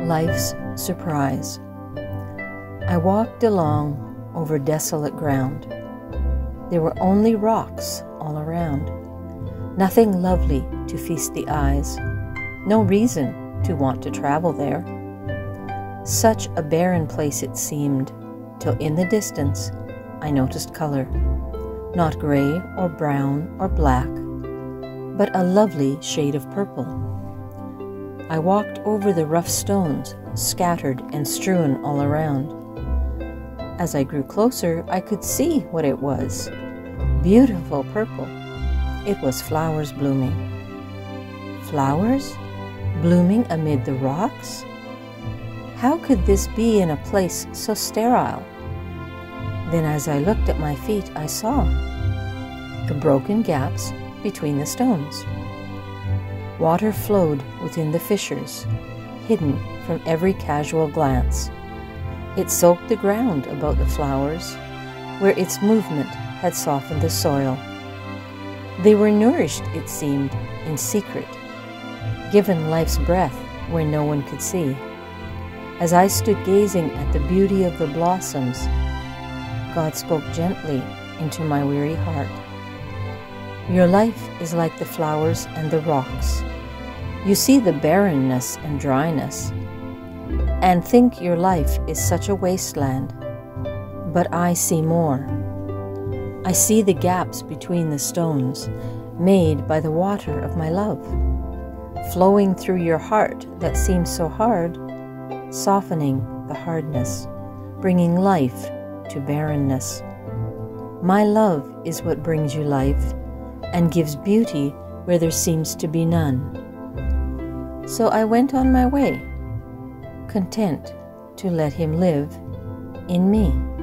life's surprise. I walked along over desolate ground. There were only rocks all around. Nothing lovely to feast the eyes. No reason to want to travel there. Such a barren place it seemed, till in the distance I noticed color. Not gray or brown or black, but a lovely shade of purple. I walked over the rough stones, scattered and strewn all around. As I grew closer, I could see what it was. Beautiful purple. It was flowers blooming. Flowers? Blooming amid the rocks? How could this be in a place so sterile? Then as I looked at my feet, I saw the broken gaps between the stones. Water flowed within the fissures, hidden from every casual glance. It soaked the ground about the flowers, where its movement had softened the soil. They were nourished, it seemed, in secret, given life's breath where no one could see. As I stood gazing at the beauty of the blossoms, God spoke gently into my weary heart. Your life is like the flowers and the rocks. You see the barrenness and dryness, and think your life is such a wasteland. But I see more. I see the gaps between the stones, made by the water of my love, flowing through your heart that seems so hard, softening the hardness, bringing life to barrenness. My love is what brings you life and gives beauty where there seems to be none. So I went on my way, content to let him live in me.